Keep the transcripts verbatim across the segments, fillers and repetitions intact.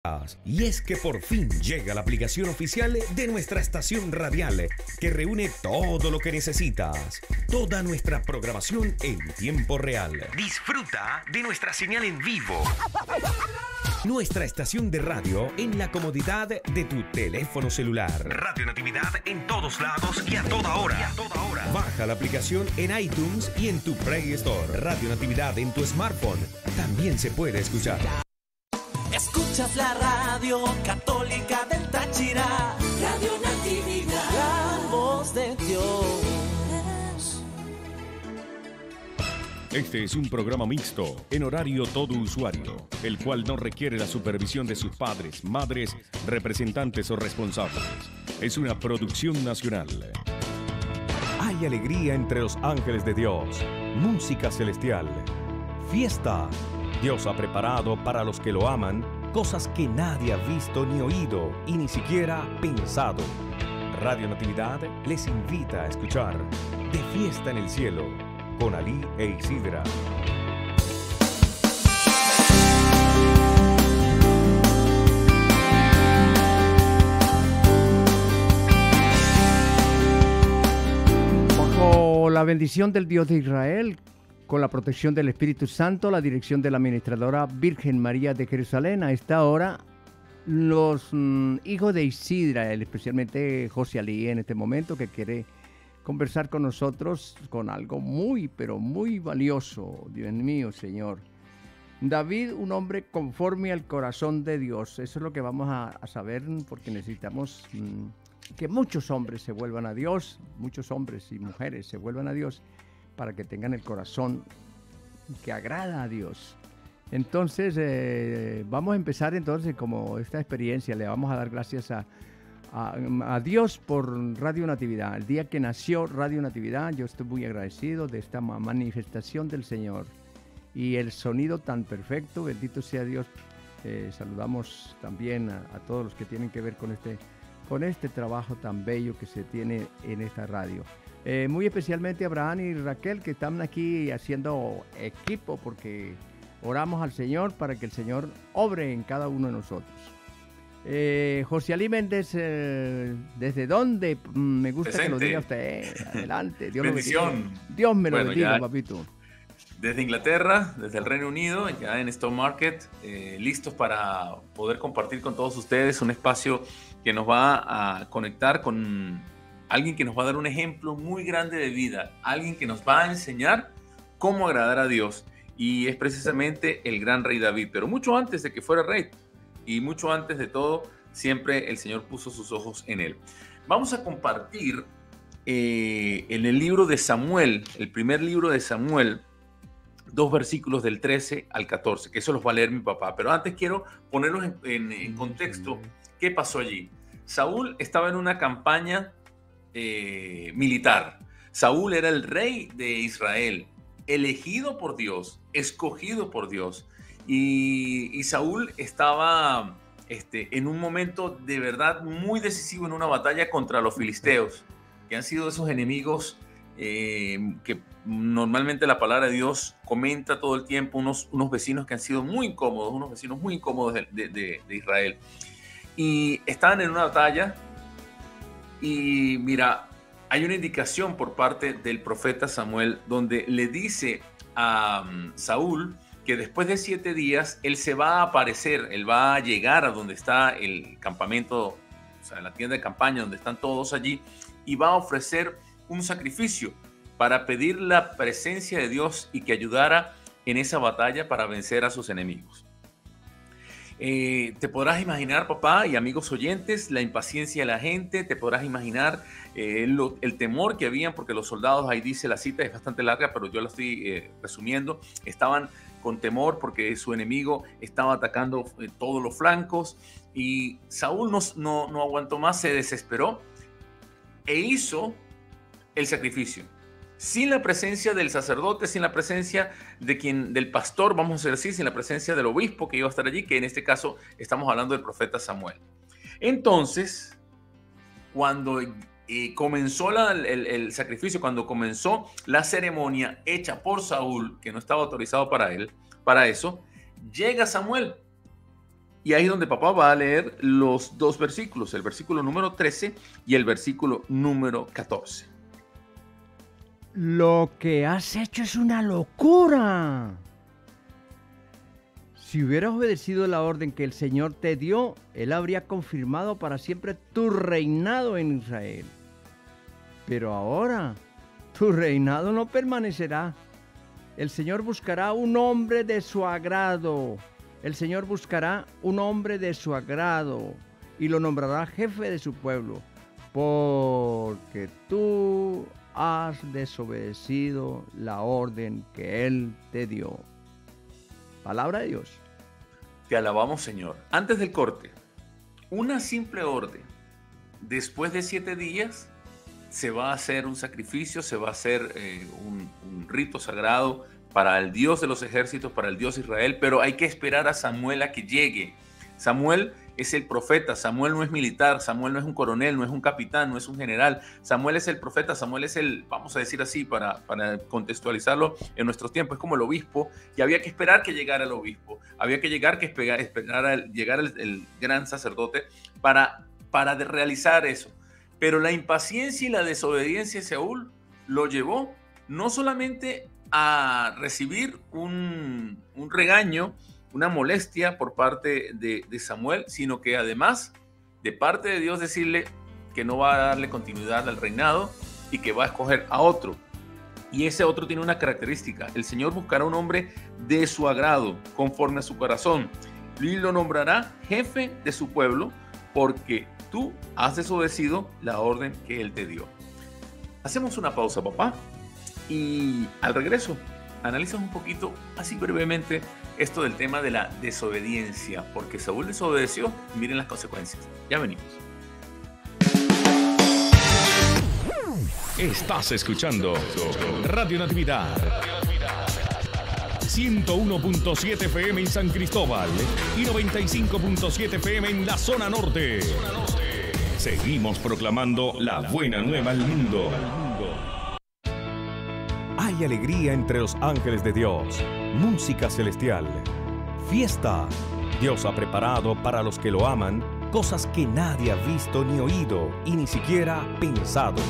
Y es que por fin llega la aplicación oficial de nuestra estación radial que reúne todo lo que necesitas, toda nuestra programación en tiempo real. Disfruta de nuestra señal en vivo. Nuestra estación de radio en la comodidad de tu teléfono celular. Radio Natividad en todos lados y a toda hora. Y a toda hora. Baja la aplicación en iTunes y en tu Play Store. Radio Natividad en tu smartphone también se puede escuchar. Escuchas la radio católica del Táchira, Radio Natividad, la voz de Dios. Este es un programa mixto, en horario todo usuario, el cual no requiere la supervisión de sus padres, madres, representantes o responsables. Es una producción nacional. Hay alegría entre los ángeles de Dios, música celestial, fiesta. Dios ha preparado para los que lo aman cosas que nadie ha visto ni oído y ni siquiera pensado. Radio Natividad les invita a escuchar De Fiesta en el Cielo con Alí e Isidra. Bajo la bendición del Dios de Israel, con la protección del Espíritu Santo, la dirección de la administradora Virgen María de Jerusalén, a esta hora, los mm, hijos de Isidra, especialmente José Alí en este momento, que quiere conversar con nosotros con algo muy, pero muy valioso. Dios mío, Señor. David, un hombre conforme al corazón de Dios. Eso es lo que vamos a, a saber, porque necesitamos mm, que muchos hombres se vuelvan a Dios, muchos hombres y mujeres se vuelvan a Dios, para que tengan el corazón que agrada a Dios. Entonces, eh, vamos a empezar entonces como esta experiencia. Le vamos a dar gracias a, a, a Dios por Radio Natividad. El día que nació Radio Natividad, yo estoy muy agradecido de esta manifestación del Señor. Y el sonido tan perfecto, bendito sea Dios. Eh, saludamos también a, a todos los que tienen que ver con este, con este trabajo tan bello que se tiene en esta radio. Eh, muy especialmente a Abraham y Raquel, que están aquí haciendo equipo, porque oramos al Señor para que el Señor obre en cada uno de nosotros. Eh, José Alí Méndez, eh, ¿desde dónde? Me gusta Presente. Que lo diga usted. Adelante. Dios Bendición. Lo bendiga. Dios me lo bueno, bendiga, ya, papito. Desde Inglaterra, desde el Reino Unido, ya en Stone Market, eh, listos para poder compartir con todos ustedes un espacio que nos va a conectar con alguien que nos va a dar un ejemplo muy grande de vida, alguien que nos va a enseñar cómo agradar a Dios, y es precisamente el gran rey David, pero mucho antes de que fuera rey, y mucho antes de todo, siempre el Señor puso sus ojos en él. Vamos a compartir eh, en el libro de Samuel, el primer libro de Samuel, dos versículos del trece al catorce, que eso los va a leer mi papá, pero antes quiero ponerlos en, en, en contexto. ¿Qué pasó allí? Saúl estaba en una campaña Eh, militar. Saúl era el rey de Israel, elegido por Dios, escogido por Dios, y, y Saúl estaba este, en un momento de verdad muy decisivo en una batalla contra los filisteos, que han sido esos enemigos eh, que normalmente la palabra de Dios comenta todo el tiempo, unos, unos vecinos que han sido muy incómodos, unos vecinos muy incómodos de, de, de, de Israel, y estaban en una batalla. Y mira, hay una indicación por parte del profeta Samuel donde le dice a um, Saúl que después de siete días él se va a aparecer, él va a llegar a donde está el campamento, o sea, la tienda de campaña donde están todos allí, y va a ofrecer un sacrificio para pedir la presencia de Dios y que ayudara en esa batalla para vencer a sus enemigos. Eh, te podrás imaginar, papá y amigos oyentes, la impaciencia de la gente, te podrás imaginar eh, lo, el temor que habían, porque los soldados, ahí dice la cita, es bastante larga, pero yo la estoy eh, resumiendo, estaban con temor porque su enemigo estaba atacando eh, todos los flancos, y Saúl no, no, no aguantó más, se desesperó e hizo el sacrificio. Sin la presencia del sacerdote, sin la presencia de quien, del pastor, vamos a decir así, sin la presencia del obispo que iba a estar allí, que en este caso estamos hablando del profeta Samuel. Entonces, cuando eh, comenzó la, el, el sacrificio, cuando comenzó la ceremonia hecha por Saúl, que no estaba autorizado para él, para eso, llega Samuel Y ahí es donde papá va a leer los dos versículos, el versículo número trece y el versículo número catorce. Lo que has hecho es una locura. Si hubieras obedecido la orden que el Señor te dio, Él habría confirmado para siempre tu reinado en Israel. Pero ahora, tu reinado no permanecerá. El Señor buscará un hombre de su agrado. El Señor buscará un hombre de su agrado y lo nombrará jefe de su pueblo, porque tú has desobedecido la orden que Él te dio. Palabra de Dios. Te alabamos, Señor. Antes del corte, una simple orden. Después de siete días se va a hacer un sacrificio, se va a hacer eh, un, un rito sagrado para el Dios de los ejércitos, para el Dios de Israel, pero hay que esperar a Samuel a que llegue. Samuel es el profeta, Samuel no es militar, Samuel no es un coronel, no es un capitán, no es un general. Samuel es el profeta, Samuel es el, vamos a decir así, para, para contextualizarlo en nuestros tiempos, es como el obispo, y había que esperar que llegara el obispo, había que llegar que esperar, esperar a llegar el, el gran sacerdote para, para de realizar eso. Pero la impaciencia y la desobediencia de Saúl lo llevó no solamente a recibir un, un regaño, una molestia por parte de, de Samuel, sino que además de parte de Dios decirle que no va a darle continuidad al reinado y que va a escoger a otro. Y ese otro tiene una característica: el Señor buscará un hombre de su agrado, conforme a su corazón, y lo nombrará jefe de su pueblo, porque tú has desobedecido la orden que Él te dio. Hacemos una pausa, papá, y al regreso analizas un poquito, así brevemente, esto del tema de la desobediencia, porque Saúl desobedeció y miren las consecuencias. Ya venimos. Estás escuchando Radio Natividad ciento uno punto siete F M en San Cristóbal y noventa y cinco punto siete F M en la zona norte. Seguimos proclamando la buena nueva al mundo. Hay alegría entre los ángeles de Dios, música celestial, fiesta. Dios ha preparado para los que lo aman cosas que nadie ha visto ni oído y ni siquiera pensado.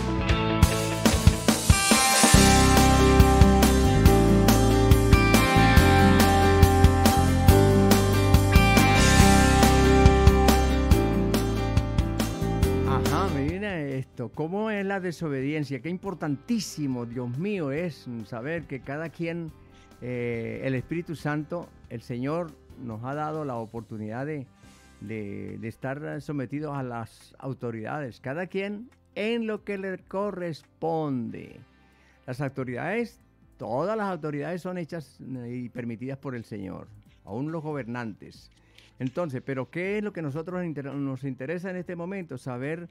¿Cómo es la desobediencia? Qué importantísimo, Dios mío, es saber que cada quien, eh, el Espíritu Santo, el Señor nos ha dado la oportunidad de, de, de estar sometidos a las autoridades, cada quien en lo que le corresponde. Las autoridades, todas las autoridades son hechas y permitidas por el Señor, aún los gobernantes. Entonces, ¿pero qué es lo que nosotros nos interesa en este momento? Saber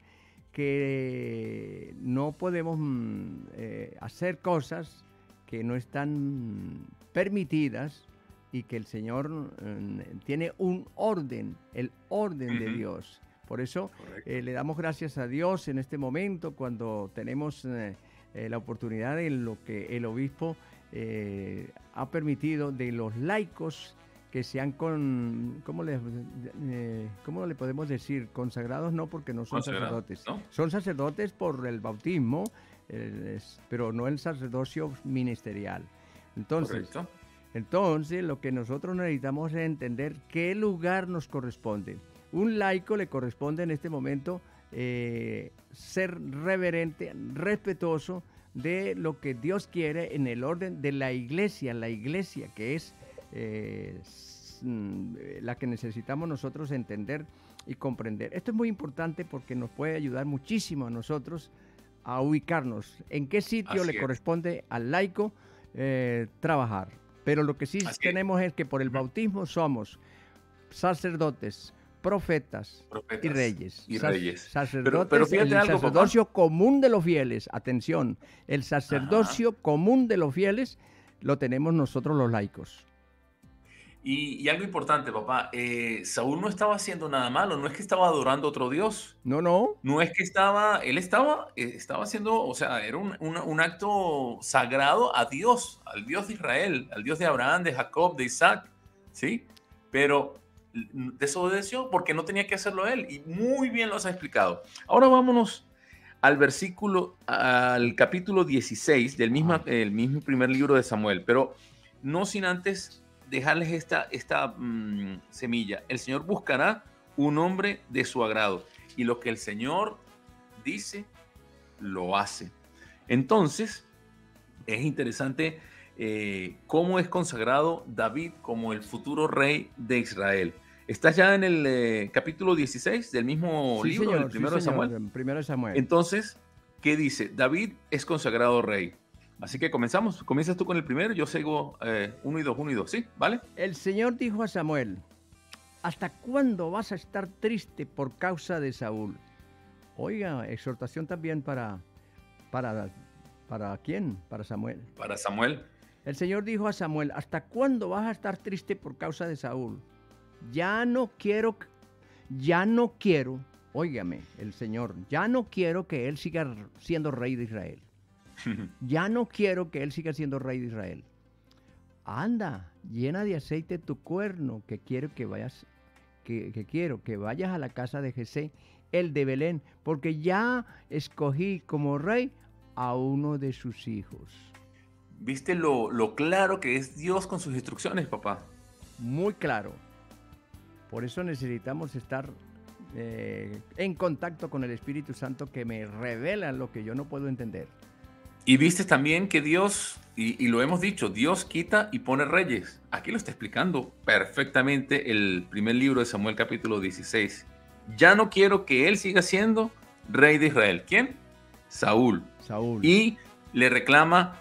que no podemos eh, hacer cosas que no están permitidas y que el Señor eh, tiene un orden, el orden uh-huh. de Dios. Por eso eh, le damos gracias a Dios en este momento cuando tenemos eh, eh, la oportunidad de lo que el obispo eh, ha permitido de los laicos que sean con, ¿cómo le, eh, ¿cómo le podemos decir? Consagrados no, porque no son sacerdotes. ¿No? Son sacerdotes por el bautismo, eh, es, pero no el sacerdocio ministerial. Entonces, Correcto. entonces, lo que nosotros necesitamos es entender qué lugar nos corresponde. Un laico le corresponde en este momento eh, ser reverente, respetuoso de lo que Dios quiere en el orden de la iglesia, la iglesia que es Eh, la que necesitamos nosotros entender y comprender. Esto es muy importante porque nos puede ayudar muchísimo a nosotros a ubicarnos en qué sitio Así le es. corresponde al laico eh, trabajar. Pero lo que sí Así tenemos es. es que por el bautismo somos sacerdotes, profetas, profetas y reyes. Y reyes. Sa sacerdotes, pero, pero el algo, sacerdocio papá. común de los fieles. Atención, el sacerdocio Ajá. común de los fieles lo tenemos nosotros los laicos. Y, y algo importante, papá, eh, Saúl no estaba haciendo nada malo, no es que estaba adorando a otro Dios. No, no. No es que estaba, él estaba, eh, estaba haciendo, o sea, era un, un, un acto sagrado a Dios, al Dios de Israel, al Dios de Abraham, de Jacob, de Isaac, ¿sí? Pero desobedeció porque no tenía que hacerlo él. Y muy bien lo has explicado. Ahora vámonos al versículo, al capítulo dieciséis del mismo, ah. el mismo primer libro de Samuel, pero no sin antes dejarles esta, esta mmm, semilla. El Señor buscará un hombre de su agrado, y lo que el Señor dice, lo hace. Entonces, es interesante eh, cómo es consagrado David como el futuro rey de Israel. ¿Estás ya en el eh, capítulo dieciséis del mismo sí, libro, señor, el primero, sí, de Samuel? Señor, primero de Samuel? Entonces, ¿qué dice? David es consagrado rey. Así que comenzamos. Comienzas tú con el primero, yo sigo eh, uno y dos, uno y dos, ¿sí? ¿Vale? El Señor dijo a Samuel: ¿hasta cuándo vas a estar triste por causa de Saúl? Oiga, exhortación también para, para, ¿para quién? Para Samuel. Para Samuel. El Señor dijo a Samuel: ¿hasta cuándo vas a estar triste por causa de Saúl? Ya no quiero, ya no quiero, óigame, el Señor, ya no quiero que él siga siendo rey de Israel. Ya no quiero que él siga siendo rey de Israel. Anda, llena de aceite tu cuerno, que quiero que vayas, que, que quiero que vayas a la casa de Jesé, el de Belén, porque ya escogí como rey a uno de sus hijos. ¿Viste lo, lo claro que es Dios con sus instrucciones, papá? Muy claro. Por eso necesitamos estar eh, en contacto con el Espíritu Santo, que me revela lo que yo no puedo entender. Y viste también que Dios, y, y lo hemos dicho, Dios quita y pone reyes. Aquí lo está explicando perfectamente el primer libro de Samuel, capítulo dieciséis. Ya no quiero que él siga siendo rey de Israel. ¿Quién? Saúl. Saúl. Y le reclama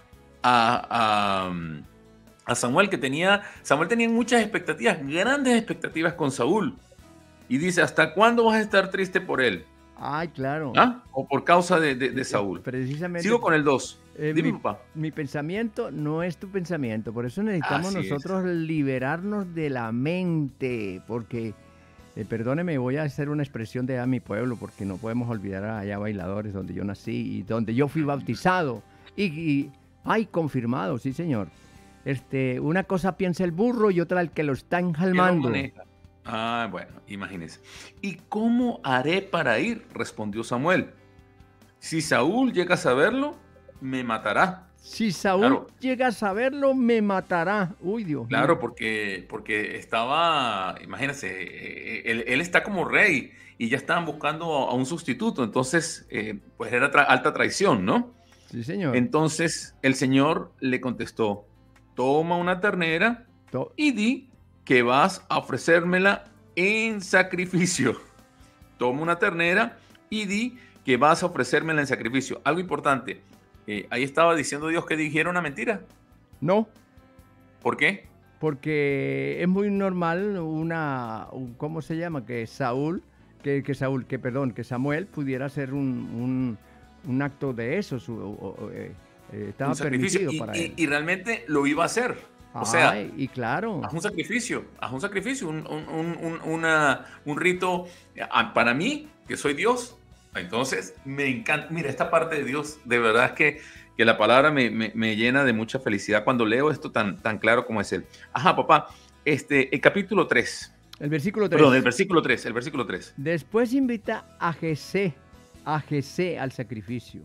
a, a, a Samuel que tenía, Samuel tenía muchas expectativas, grandes expectativas con Saúl. Y dice: ¿hasta cuándo vas a estar triste por él? Ay, claro. ¿Ah? O por causa de, de, de Saúl. Precisamente. Sigo con el dos. Eh, Dime, mi, papá. Mi pensamiento no es tu pensamiento. Por eso necesitamos Así nosotros es. liberarnos de la mente. Porque, eh, perdóneme, voy a hacer una expresión de a mi pueblo, porque no podemos olvidar a allá Bailadores, donde yo nací y donde yo fui bautizado. Y, y ay, confirmado, sí, señor. Este, una cosa piensa el burro y otra el que lo está enjalmando. Ah, bueno, imagínese. ¿Y cómo haré para ir?, respondió Samuel. Si Saúl llega a saberlo, me matará. Si Saúl claro. llega a saberlo, me matará. Uy, Dios Claro, mío. porque, porque estaba, imagínense, él, él está como rey y ya estaban buscando a un sustituto. Entonces, eh, pues era tra- alta traición, ¿no? Sí, señor. Entonces, el Señor le contestó: toma una ternera To- y di que vas a ofrecérmela en sacrificio. Toma una ternera y di que vas a ofrecérmela en sacrificio. Algo importante, eh, ahí estaba diciendo Dios que dijera una mentira. No, ¿Por qué? porque es muy normal una, un- ¿cómo se llama? Que Saúl, que, que Saúl, que perdón, que Samuel pudiera hacer un, un, un acto de eso. Su, o- o, eh, eh, estaba Un sacrificio. permitido Y, para y- él. y realmente lo iba a hacer. O sea, Ay, y claro. haz un sacrificio, haz un sacrificio, un, un, un, un- una, un rito. Ah, para mí, que soy Dios, entonces me encanta. Mira, esta parte de Dios, de verdad es que, que la palabra me, me, me llena de mucha felicidad cuando leo esto tan, tan claro como es él. Ajá, papá, este, el capítulo tres. El versículo tres. Perdón, el versículo tres, el versículo tres. Después invita a Jesé, a Jesé al sacrificio.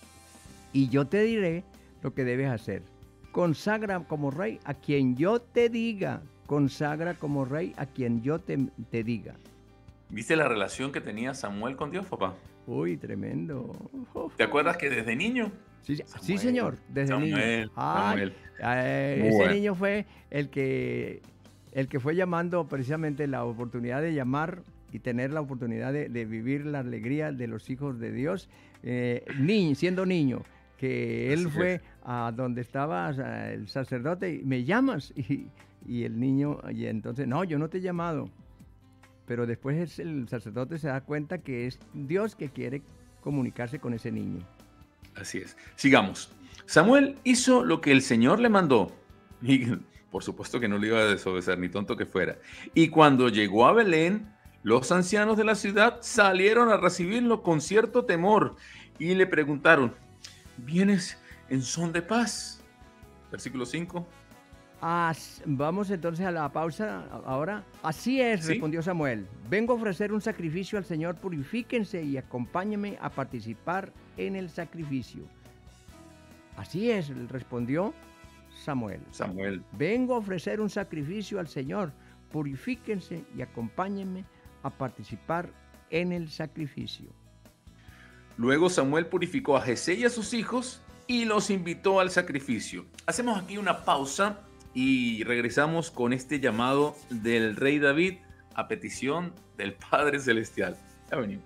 Y yo te diré lo que debes hacer. Consagra como rey a quien yo te diga. Consagra como rey a quien yo te, te diga. ¿Viste la relación que tenía Samuel con Dios, papá? Uy, tremendo. Uf. ¿Te acuerdas que desde niño? Sí, sí, Samuel, sí, señor, desde Samuel, niño. Ay, Samuel. eh, Muy ese bueno. niño fue el que, el que fue llamando precisamente la oportunidad de llamar y tener la oportunidad de, de vivir la alegría de los hijos de Dios, eh, ni, siendo niño, que él Así fue es. a donde estaba eh, el sacerdote y me llamas, y, y el niño, y entonces, no, yo no te he llamado. Pero después es el sacerdote se da cuenta que es Dios que quiere comunicarse con ese niño. Así es. Sigamos. Samuel hizo lo que el Señor le mandó. Y por supuesto que no le iba a desobedecer, ni tonto que fuera. Y cuando llegó a Belén, los ancianos de la ciudad salieron a recibirlo con cierto temor y le preguntaron: ¿vienes en son de paz? Versículo cinco. As- vamos entonces a la pausa ahora. Así es, ¿Sí? respondió Samuel. Vengo a ofrecer un sacrificio al Señor, purifíquense y acompáñenme a participar en el sacrificio. Así es, respondió Samuel. Samuel. Vengo a ofrecer un sacrificio al Señor, purifíquense y acompáñenme a participar en el sacrificio. Luego Samuel purificó a Jesé y a sus hijos y los invitó al sacrificio. Hacemos aquí una pausa y regresamos con este llamado del rey David a petición del Padre Celestial. Ya venimos.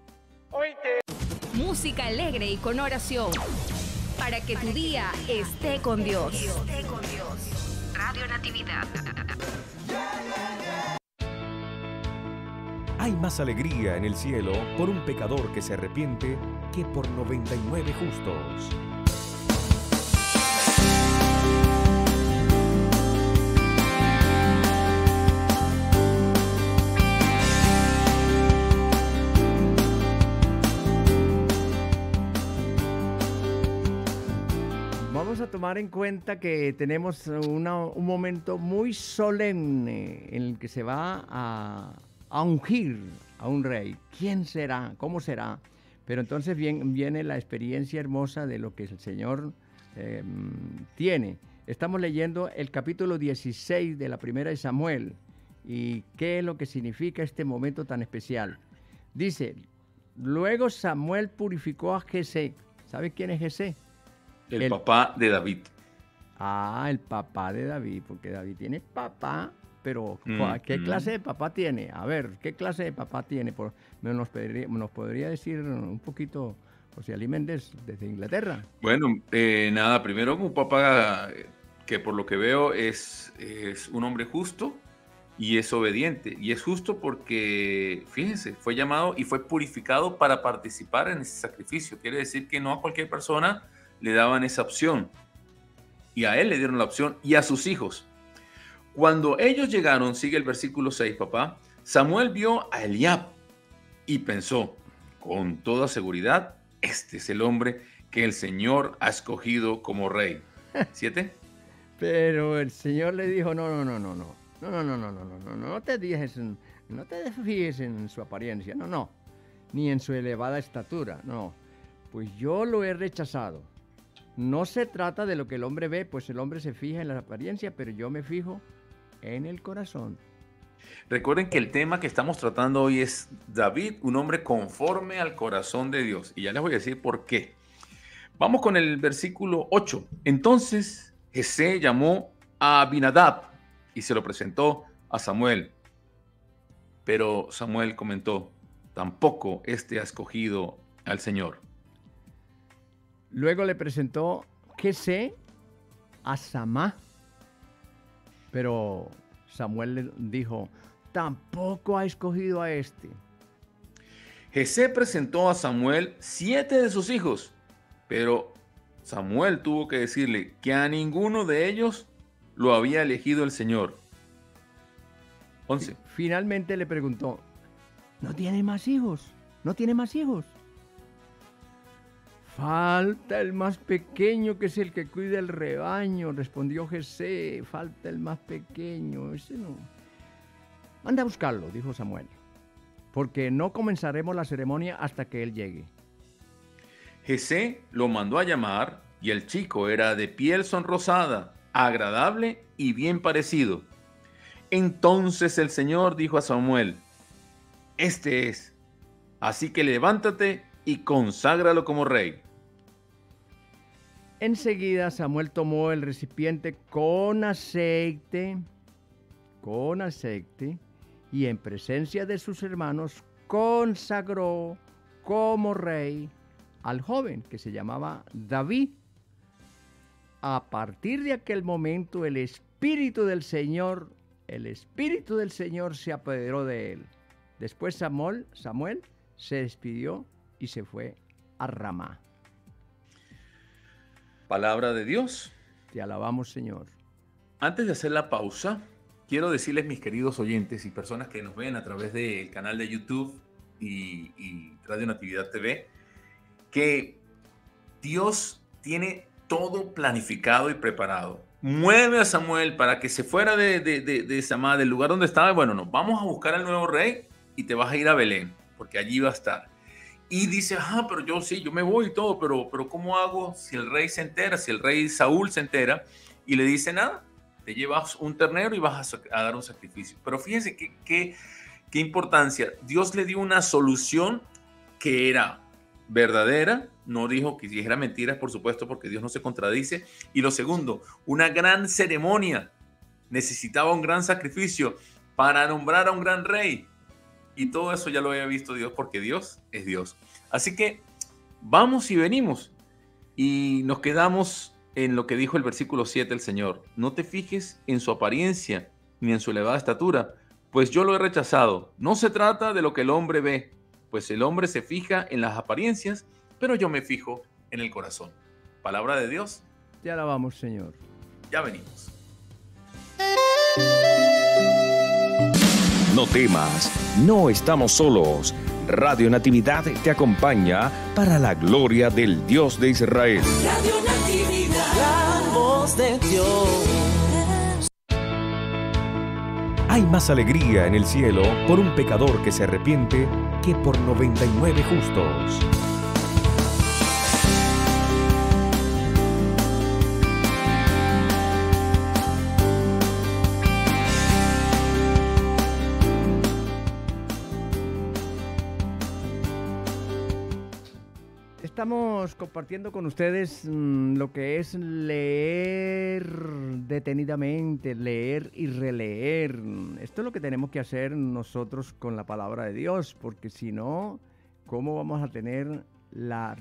Música alegre y con oración. Para que tu día esté con Dios. Esté con Dios. Radio Natividad. Hay más alegría en el cielo por un pecador que se arrepiente que por noventa y nueve justos. Vamos a tomar en cuenta que tenemos una- un momento muy solemne en el que se va a, a ungir a un rey. ¿Quién será? ¿Cómo será? Pero entonces bien- viene la experiencia hermosa de lo que el Señor eh, tiene. Estamos leyendo el capítulo dieciséis de la primera de Samuel. ¿Y qué es lo que significa este momento tan especial? Dice, luego Samuel purificó a Jesé. ¿Sabe quién es Jesé? El, El- papá de David. Ah, el papá de David, porque David tiene papá, pero Mm, ¿cuál- ¿qué mm. clase de papá tiene? A ver, ¿qué clase de papá tiene? Por, nos, podría, nos podría decir un poquito José Ali Méndez desde Inglaterra. Bueno, eh, nada, primero un papá eh, que por lo que veo es, es un hombre justo y es obediente. Y es justo porque, fíjense, fue llamado y fue purificado para participar en ese sacrificio. Quiere decir que no a cualquier persona le daban esa opción. Y a él le dieron la opción y a sus hijos. Cuando ellos llegaron, sigue el versículo seis, papá, Samuel vio a Eliab y pensó, con toda seguridad, este es el hombre que el Señor ha escogido como rey. ¿Siete? Pero el Señor le dijo, no, no, no, no, no, no, no, no, no, no, no, no, no te fijes en, no te fijes en su apariencia, no, no, ni en su elevada estatura, no, pues yo lo he rechazado. No se trata de lo que el hombre ve, pues el hombre se fija en la apariencia, pero yo me fijo en el corazón. Recuerden que el tema que estamos tratando hoy es David, un hombre conforme al corazón de Dios. Y ya les voy a decir por qué. Vamos con el versículo ocho. Entonces Jesé llamó a Abinadab y se lo presentó a Samuel. Pero Samuel comentó, tampoco este ha escogido al Señor. Luego le presentó Jesé a Samá, pero Samuel le dijo, tampoco ha escogido a este. Jesé presentó a Samuel siete de sus hijos, pero Samuel tuvo que decirle que a ninguno de ellos lo había elegido el Señor. once. Finalmente le preguntó, ¿no tiene más hijos? ¿No tiene más hijos? Falta el más pequeño, que es el que cuida el rebaño, respondió Jesé. Falta el más pequeño, ese no. Manda a buscarlo, dijo Samuel, porque no comenzaremos la ceremonia hasta que él llegue. Jesé lo mandó a llamar y el chico era de piel sonrosada, agradable y bien parecido. Entonces el Señor dijo a Samuel, este es, así que levántate y conságralo como rey. Enseguida Samuel tomó el recipiente con aceite, con aceite, y en presencia de sus hermanos consagró como rey al joven que se llamaba David. A partir de aquel momento el Espíritu del Señor, el Espíritu del Señor se apoderó de él. Después Samuel, Samuel se despidió y se fue a Ramá. Palabra de Dios. Te alabamos, Señor. Antes de hacer la pausa, quiero decirles, mis queridos oyentes y personas que nos ven a través del canal de YouTube y, y Radio Natividad T V, que Dios tiene todo planificado y preparado. mueve a Samuel para que se fuera de, de, de, de Samá, del lugar donde estaba. Bueno, nos vamos a buscar al nuevo rey y te vas a ir a Belén, porque allí va a estar. Y dice, ah, pero yo sí, yo me voy y todo, pero, pero ¿cómo hago si el rey se entera, si el rey Saúl se entera? Y le dice, nada, te llevas un ternero y vas a, a dar un sacrificio. Pero fíjense qué, qué, qué importancia. Dios le dio una solución que era verdadera, no dijo que dijera mentiras, por supuesto, porque Dios no se contradice. Y lo segundo, una gran ceremonia. Necesitaba un gran sacrificio para nombrar a un gran rey. Y todo eso ya lo había visto Dios, porque Dios es Dios. Así que vamos y venimos. Y nos quedamos en lo que dijo el versículo siete el Señor. No te fijes en su apariencia, ni en su elevada estatura, pues yo lo he rechazado. No se trata de lo que el hombre ve, pues el hombre se fija en las apariencias, pero yo me fijo en el corazón. Palabra de Dios. Te alabamos, Señor. Ya venimos. No temas, no estamos solos. Radio Natividad te acompaña para la gloria del Dios de Israel. Radio Natividad, la voz de Dios. Hay más alegría en el cielo por un pecador que se arrepiente que por noventa y nueve justos. Estamos compartiendo con ustedes mmm, lo que es leer detenidamente, leer y releer. Esto es lo que tenemos que hacer nosotros con la palabra de Dios, porque si no, ¿cómo vamos a tener la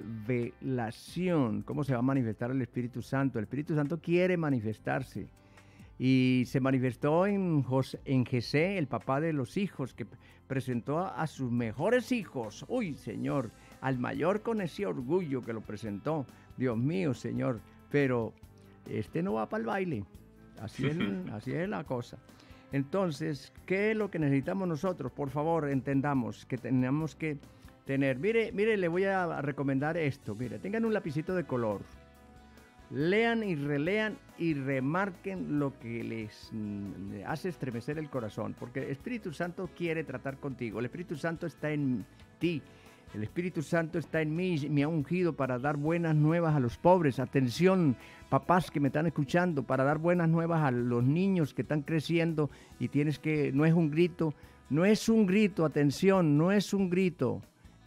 revelación? ¿Cómo se va a manifestar el Espíritu Santo? El Espíritu Santo quiere manifestarse. Y se manifestó en, José, en Jesé, el papá de los hijos, que presentó a, a sus mejores hijos. ¡Uy, Señor! Al mayor con ese orgullo que lo presentó. Dios mío, Señor. Pero este no va para el baile. Así es, así es la cosa. Entonces, ¿qué es lo que necesitamos nosotros? Por favor, entendamos que tenemos que tener... Mire, mire, le voy a recomendar esto. Mire, tengan un lapicito de color. Lean y relean y remarquen lo que les mm, hace estremecer el corazón. Porque el Espíritu Santo quiere tratar contigo. El Espíritu Santo está en ti. El Espíritu Santo está en mí, me ha ungido para dar buenas nuevas a los pobres. Atención, papás que me están escuchando, para dar buenas nuevas a los niños que están creciendo y tienes que, no es un grito, no es un grito, atención, no es un grito,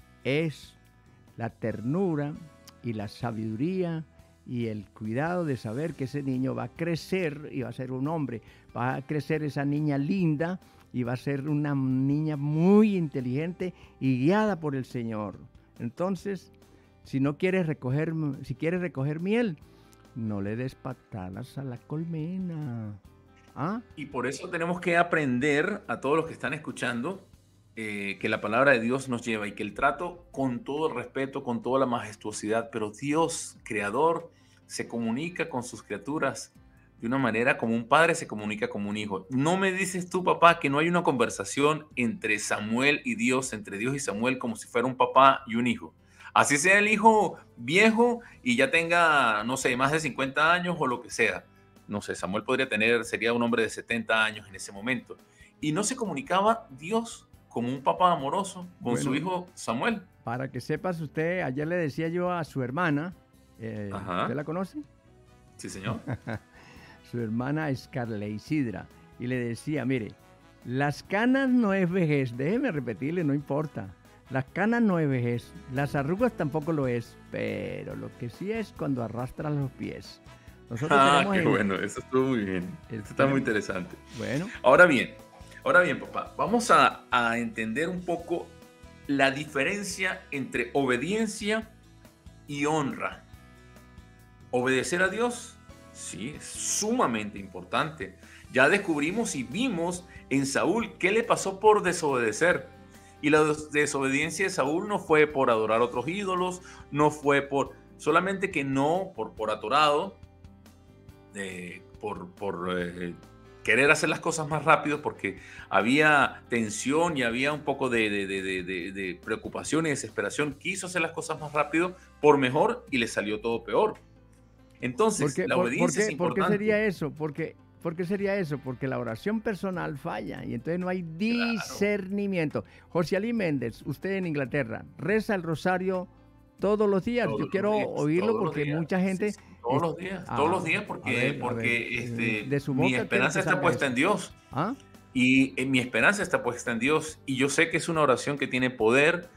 es la ternura y la sabiduría y el cuidado de saber que ese niño va a crecer y va a ser un hombre, va a crecer esa niña linda, y va a ser una niña muy inteligente y guiada por el Señor. Entonces, si no quieres recoger, si quieres recoger miel, no le des patadas a la colmena. ¿Ah? Y por eso tenemos que aprender a todos los que están escuchando eh, que la palabra de Dios nos lleva y que el trato con todo el respeto, con toda la majestuosidad, pero Dios, creador, se comunica con sus criaturas de una manera como un padre se comunica como un hijo. No me dices tú, papá, que no hay una conversación entre Samuel y Dios, entre Dios y Samuel, como si fuera un papá y un hijo. Así sea el hijo viejo y ya tenga, no sé, más de cincuenta años o lo que sea. No sé, Samuel podría tener, sería un hombre de setenta años en ese momento. Y no se comunicaba Dios como un papá amoroso con bueno, su hijo Samuel. Para que sepas usted, ayer le decía yo a su hermana, eh, ¿usted la conoce? Sí, señor. Su hermana Scarlett Isidra, y le decía, mire, las canas no es vejez, déjeme repetirle, no importa, las canas no es vejez, las arrugas tampoco lo es, pero lo que sí es cuando arrastras los pies. Nosotros ah, qué el... bueno, eso estuvo muy bien, eso está muy interesante. Bueno. Ahora bien, ahora bien, papá, vamos a, a entender un poco la diferencia entre obediencia y honra. Obedecer a Dios, sí, es sumamente importante. Ya descubrimos y vimos en Saúl qué le pasó por desobedecer. Y la desobediencia de Saúl no fue por adorar otros ídolos, no fue por, solamente que no, por, por atorado, eh, por, por eh, querer hacer las cosas más rápido, porque había tensión y había un poco de, de, de, de, de, de preocupación y desesperación. Quiso hacer las cosas más rápido por mejor y le salió todo peor. Entonces, ¿Por qué, la por- obediencia por qué- es por importante. qué sería eso? Porque, ¿Por qué sería eso? Porque la oración personal falla y entonces no hay discernimiento. José Ali Méndez, usted en Inglaterra, reza el rosario todos los días. Todos Yo los quiero días, oírlo todos los porque días. mucha gente... Sí, sí, todos es- los días, Ah, todos los días, porque, a ver, a porque ver, este, de su mi boca esperanza que está salga puesta eso. en Dios. ¿Ah? Y eh, mi esperanza está puesta en Dios. Y yo sé que es una oración que tiene poder,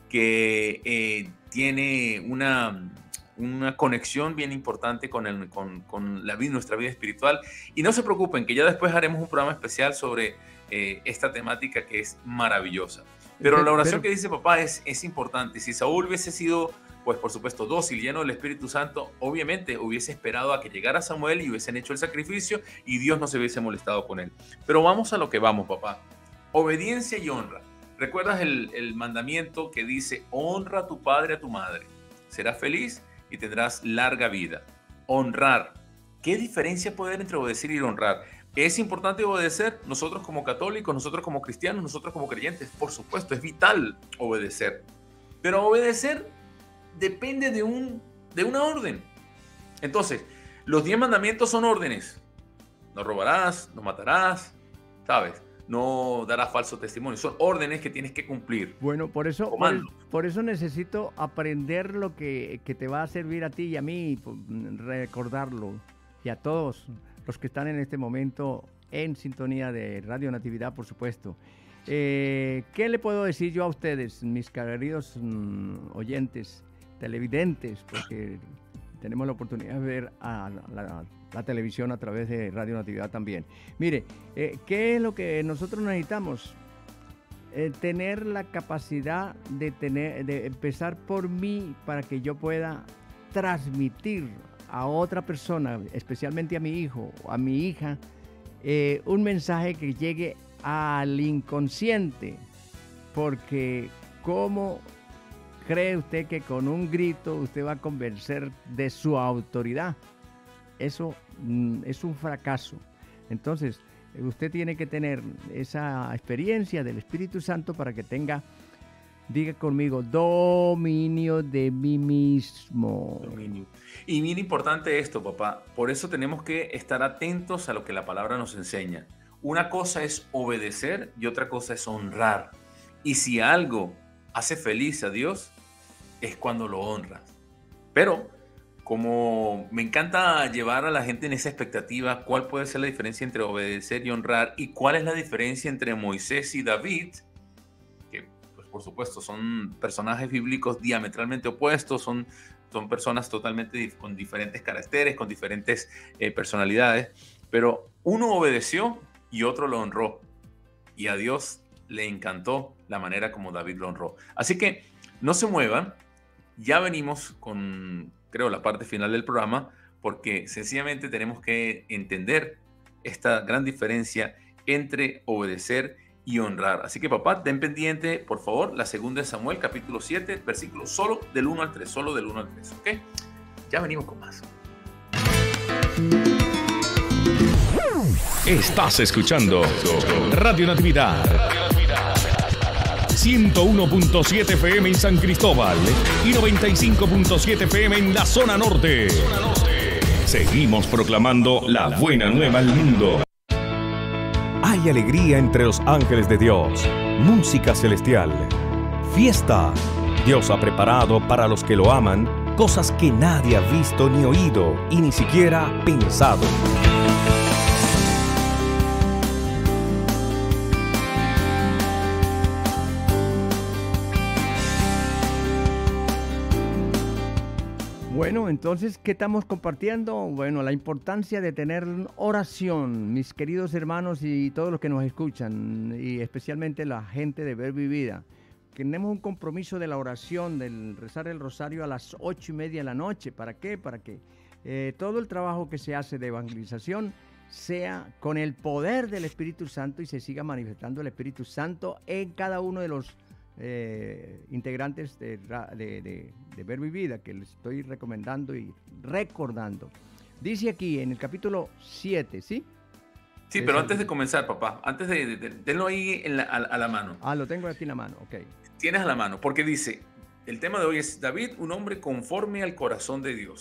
que eh, tiene una, una conexión bien importante con, el, con, con la vida, nuestra vida espiritual. Y no se preocupen, que ya después haremos un programa especial sobre eh, esta temática que es maravillosa. Pero Pero- la oración pero- que dice papá es, es importante. Si Saúl hubiese sido, pues por supuesto, dócil, lleno del Espíritu Santo, obviamente hubiese esperado a que llegara Samuel y hubiesen hecho el sacrificio y Dios no se hubiese molestado con él. Pero vamos a lo que vamos, papá. Obediencia y honra. ¿Recuerdas el, el mandamiento que dice, honra a tu padre y a tu madre? Serás feliz y tendrás larga vida. Honrar. ¿Qué diferencia puede haber entre obedecer y honrar? ¿Es importante obedecer? Nosotros como católicos, nosotros como cristianos, nosotros como creyentes, por supuesto, es vital obedecer. Pero obedecer depende de, un, de una orden. Entonces, los diez mandamientos son órdenes. No robarás, no matarás, ¿sabes? No darás falso testimonio. Son órdenes que tienes que cumplir. Bueno, por eso, por, Comandos. por eso necesito aprender lo que, que te va a servir a ti y a mí, po- recordarlo, y a todos los que están en este momento en sintonía de Radio Natividad, por supuesto. Eh, ¿Qué le puedo decir yo a ustedes, mis queridos mm, oyentes, televidentes, porque tenemos la oportunidad de ver a la, la- la televisión a través de Radio Natividad también? Mire, eh, ¿qué es lo que nosotros necesitamos? Eh, tener la capacidad de, tener, de empezar por mí para que yo pueda transmitir a otra persona, especialmente a mi hijo o a mi hija, eh, un mensaje que llegue al inconsciente. Porque ¿cómo cree usted que con un grito usted va a convencer de su autoridad? Eso mm, es un fracaso. Entonces, usted tiene que tener esa experiencia del Espíritu Santo para que tenga, diga conmigo, dominio de mí mismo. Dominio. Y bien importante esto, papá. Por eso tenemos que estar atentos a lo que la palabra nos enseña. Una cosa es obedecer y otra cosa es honrar. Y si algo hace feliz a Dios, es cuando lo honras. Pero, como me encanta llevar a la gente en esa expectativa, ¿cuál puede ser la diferencia entre obedecer y honrar? ¿Y cuál es la diferencia entre Moisés y David? Que, pues, por supuesto, son personajes bíblicos diametralmente opuestos, son, son personas totalmente dif- con diferentes caracteres, con diferentes eh, personalidades, pero uno obedeció y otro lo honró. Y a Dios le encantó la manera como David lo honró. Así que no se muevan, ya venimos con, creo, la parte final del programa, porque sencillamente tenemos que entender esta gran diferencia entre obedecer y honrar. Así que, papá, ten pendiente, por favor, la segunda de Samuel, capítulo siete, versículos solo del uno al tres, solo del uno al tres, ¿ok? Ya venimos con más. Estás escuchando Radio Natividad ciento uno punto siete F M en San Cristóbal y noventa y cinco punto siete F M en la zona norte. Seguimos proclamando la buena nueva al mundo. Hay alegría entre los ángeles de Dios, música celestial, fiesta. Dios ha preparado para los que lo aman cosas que nadie ha visto ni oído y ni siquiera pensado. Bueno, entonces, ¿qué estamos compartiendo? Bueno, la importancia de tener oración, mis queridos hermanos y todos los que nos escuchan, y especialmente la gente de Verbo y Vida. Tenemos un compromiso de la oración, del rezar el rosario a las ocho y media de la noche. ¿Para qué? Para que eh, todo el trabajo que se hace de evangelización sea con el poder del Espíritu Santo y se siga manifestando el Espíritu Santo en cada uno de los Eh, integrantes de, ra- de, de, de Verbo y Vida, que les estoy recomendando y recordando. Dice aquí en el capítulo siete, ¿sí? Sí, Es pero el- antes de comenzar, papá, antes de, de, de- tenlo ahí en la- a, a la mano. Ah, lo tengo aquí en la mano, ok. Tienes a la mano, porque dice, el tema de hoy es David, un hombre conforme al corazón de Dios.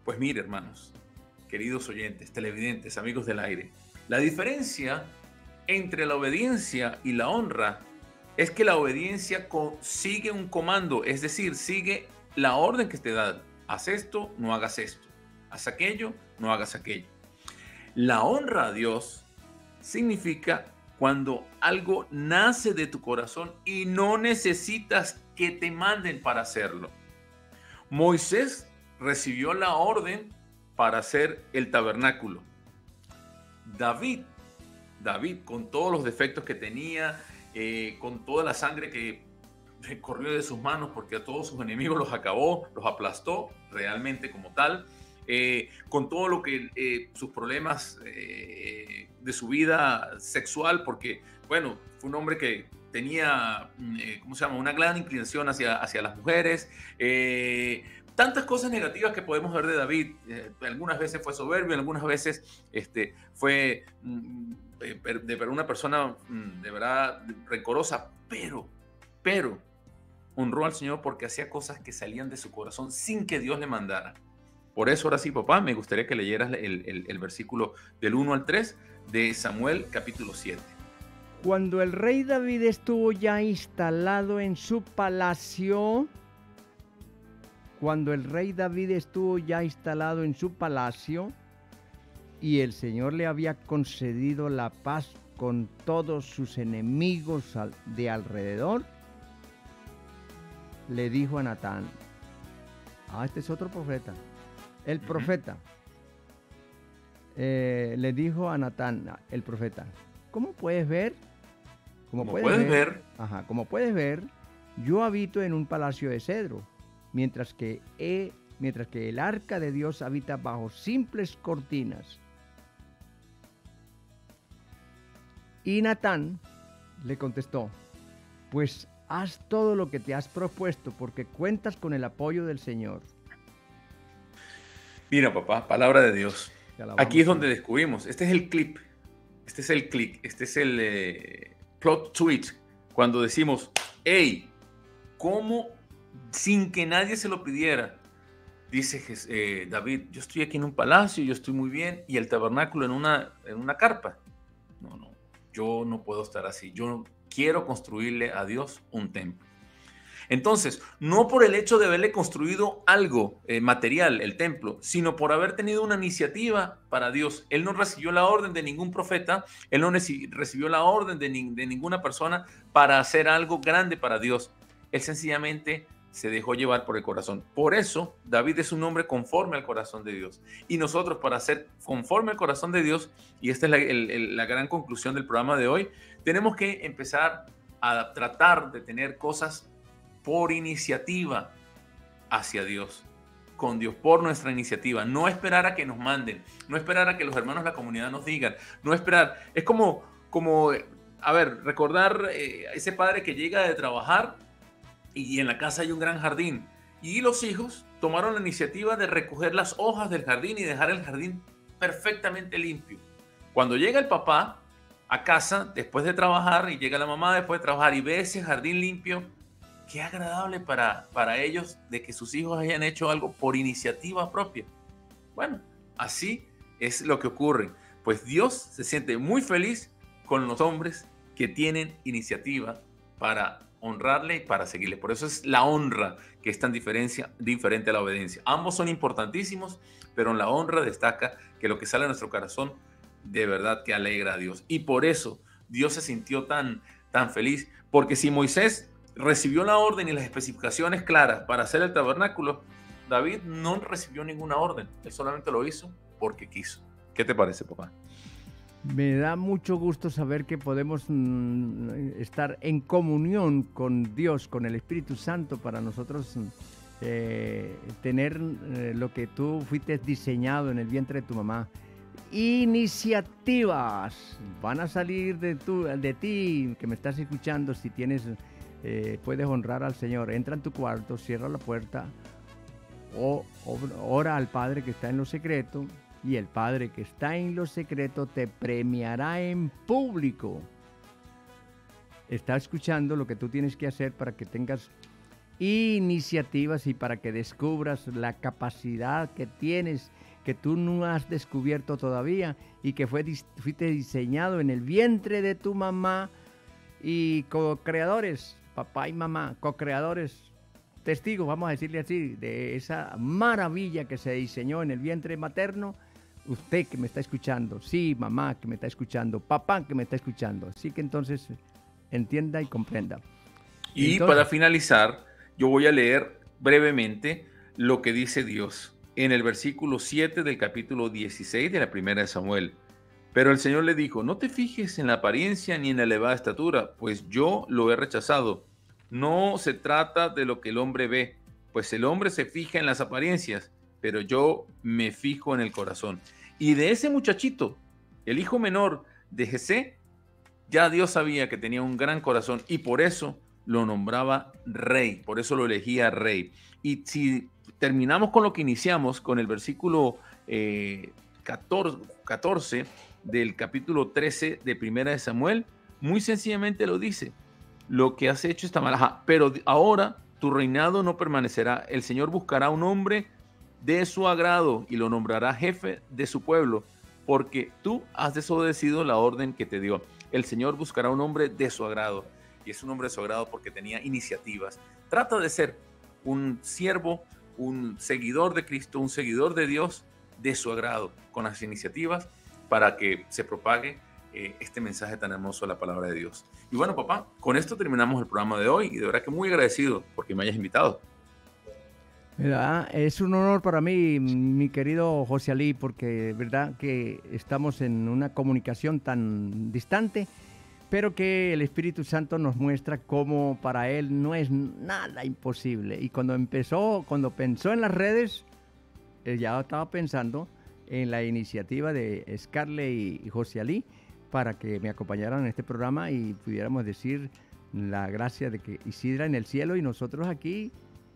Pues mire, hermanos, queridos oyentes, televidentes, amigos del aire, la diferencia entre la obediencia y la honra es que la obediencia sigue un comando, es decir, sigue la orden que te da. Haz esto, no hagas esto. Haz aquello, no hagas aquello. La honra a Dios significa cuando algo nace de tu corazón y no necesitas que te manden para hacerlo. Moisés recibió la orden para hacer el tabernáculo. David, David con todos los defectos que tenía, eh, con toda la sangre que corrió de sus manos porque a todos sus enemigos los acabó, los aplastó realmente como tal, eh, con todo lo que eh, sus problemas eh, de su vida sexual, porque bueno, fue un hombre que tenía, eh, ¿cómo se llama?, una gran inclinación hacia, hacia las mujeres, eh, tantas cosas negativas que podemos ver de David. Eh, algunas veces fue soberbio, algunas veces este, fue mm, de, de una persona mm, de verdad rencorosa, pero, pero honró al Señor porque hacía cosas que salían de su corazón sin que Dios le mandara. Por eso, ahora sí, papá, me gustaría que leyeras el, el, el versículo del uno al tres de Samuel capítulo siete. Cuando el rey David estuvo ya instalado en su palacio, cuando el rey David estuvo ya instalado en su palacio y el Señor le había concedido la paz con todos sus enemigos de alrededor, le dijo a Natán, ah, este es otro profeta, el profeta, eh, le dijo a Natán, el profeta, ¿cómo puedes ver? Como Como puedes, puedes ver, ver, ajá, como puedes ver, yo habito en un palacio de cedro, mientras que, he, mientras que el arca de Dios habita bajo simples cortinas. Y Natán le contestó, pues haz todo lo que te has propuesto, porque cuentas con el apoyo del Señor. Mira, papá, palabra de Dios. Aquí es donde descubrimos, este es el clip, este es el click, este es el eh, plot twist, cuando decimos, hey, ¿cómo sin que nadie se lo pidiera? Dice eh, David, yo estoy aquí en un palacio, yo estoy muy bien, y el tabernáculo en una, en una carpa. No, no, yo no puedo estar así, yo quiero construirle a Dios un templo. Entonces, no por el hecho de haberle construido algo eh, material, el templo, sino por haber tenido una iniciativa para Dios. Él no recibió la orden de ningún profeta, él no recibió la orden de, ni, de ninguna persona para hacer algo grande para Dios. Él sencillamente se dejó llevar por el corazón. Por eso, David es un hombre conforme al corazón de Dios. Y nosotros, para ser conforme al corazón de Dios, y esta es la, el, el, la gran conclusión del programa de hoy, tenemos que empezar a tratar de tener cosas por iniciativa hacia Dios, con Dios, por nuestra iniciativa. No esperar a que nos manden, no esperar a que los hermanos de la comunidad nos digan, no esperar. Es como, como a ver, recordar eh, ese padre que llega de trabajar y en la casa hay un gran jardín y los hijos tomaron la iniciativa de recoger las hojas del jardín y dejar el jardín perfectamente limpio. Cuando llega el papá a casa después de trabajar y llega la mamá después de trabajar y ve ese jardín limpio, qué agradable para, para ellos de que sus hijos hayan hecho algo por iniciativa propia. Bueno, así es lo que ocurre. Pues Dios se siente muy feliz con los hombres que tienen iniciativa para honrarle y para seguirle. Por eso es la honra que es tan diferencia, diferente a la obediencia. Ambos son importantísimos, pero en la honra destaca que lo que sale de nuestro corazón de verdad que alegra a Dios. Y por eso Dios se sintió tan, tan feliz, porque si Moisés recibió la orden y las especificaciones claras para hacer el tabernáculo, David no recibió ninguna orden. Él solamente lo hizo porque quiso. ¿Qué te parece, papá? Me da mucho gusto saber que podemos mm, estar en comunión con Dios, con el Espíritu Santo, para nosotros eh, tener eh, lo que tú fuiste diseñado en el vientre de tu mamá. Iniciativas van a salir de, tu, de ti, que me estás escuchando. Si tienes, eh, puedes honrar al Señor. Entra en tu cuarto, cierra la puerta, o, o ora al Padre que está en lo secreto, y el Padre que está en lo secreto te premiará en público. Está escuchando lo que tú tienes que hacer para que tengas iniciativas y para que descubras la capacidad que tienes, que tú no has descubierto todavía y que fue, fuiste diseñado en el vientre de tu mamá y co-creadores, papá y mamá, co-creadores, testigos, vamos a decirle así, de esa maravilla que se diseñó en el vientre materno. Usted que me está escuchando, sí, mamá que me está escuchando, papá que me está escuchando. Así que entonces entienda y comprenda. Y entonces, para finalizar, yo voy a leer brevemente lo que dice Dios en el versículo siete del capítulo dieciséis de la primera de Samuel. Pero el Señor le dijo, no te fijes en la apariencia ni en la elevada estatura, pues yo lo he rechazado. No se trata de lo que el hombre ve, pues el hombre se fija en las apariencias, pero yo me fijo en el corazón. Y de ese muchachito, el hijo menor de Jesé, ya Dios sabía que tenía un gran corazón y por eso lo nombraba rey, por eso lo elegía rey. Y si terminamos con lo que iniciamos, con el versículo eh, catorce, catorce del capítulo trece de Primera de Samuel, muy sencillamente lo dice, lo que has hecho está mal, ajá, pero ahora tu reinado no permanecerá, el Señor buscará un hombre de su agrado y lo nombrará jefe de su pueblo, porque tú has desobedecido la orden que te dio. El Señor buscará un hombre de su agrado, y es un hombre de su agrado porque tenía iniciativas. Trata de ser un siervo, un seguidor de Cristo, un seguidor de Dios de su agrado, con las iniciativas para que se propague eh, este mensaje tan hermoso de la palabra de Dios. Y bueno, papá, con esto terminamos el programa de hoy y de verdad que muy agradecido porque me hayas invitado. ¿Verdad? Es un honor para mí, mi querido José Ali, porque verdad que estamos en una comunicación tan distante, pero que el Espíritu Santo nos muestra cómo para Él no es nada imposible. Y cuando empezó, cuando pensó en las redes, él ya estaba pensando en la iniciativa de Scarlett y José Ali para que me acompañaran en este programa y pudiéramos decir la gracia de que Isidra en el cielo y nosotros aquí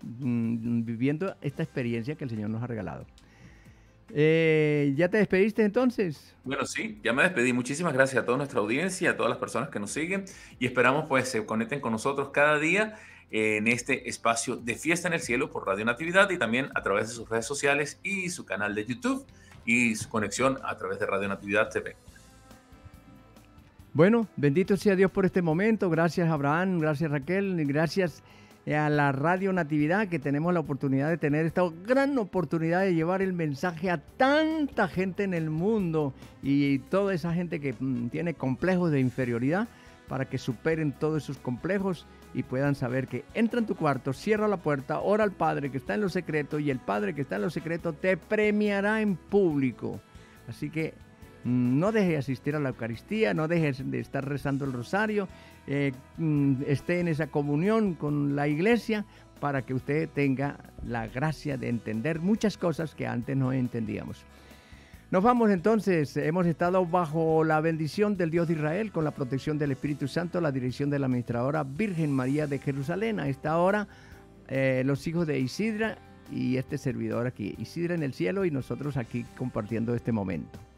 viviendo esta experiencia que el Señor nos ha regalado. Eh, ¿Ya te despediste entonces? Bueno, sí, ya me despedí. Muchísimas gracias a toda nuestra audiencia, a todas las personas que nos siguen y esperamos pues se conecten con nosotros cada día en este espacio de Fiesta en el Cielo por Radio Natividad y también a través de sus redes sociales y su canal de YouTube y su conexión a través de Radio Natividad T V. Bueno, bendito sea Dios por este momento. Gracias Abraham, gracias Raquel, gracias a la Radio Natividad que tenemos la oportunidad de tener esta gran oportunidad de llevar el mensaje a tanta gente en el mundo y toda esa gente que mm, tiene complejos de inferioridad para que superen todos esos complejos y puedan saber que entra en tu cuarto, cierra la puerta, ora al Padre que está en lo secreto y el Padre que está en lo secreto te premiará en público. Así que mm, no dejes de asistir a la Eucaristía, no dejes de estar rezando el rosario, Eh, esté en esa comunión con la iglesia para que usted tenga la gracia de entender muchas cosas que antes no entendíamos. Nos vamos entonces, hemos estado bajo la bendición del Dios de Israel con la protección del Espíritu Santo, la dirección de la administradora Virgen María de Jerusalén. A esta hora eh, los hijos de Isidra y este servidor aquí, Isidra en el cielo y nosotros aquí compartiendo este momento.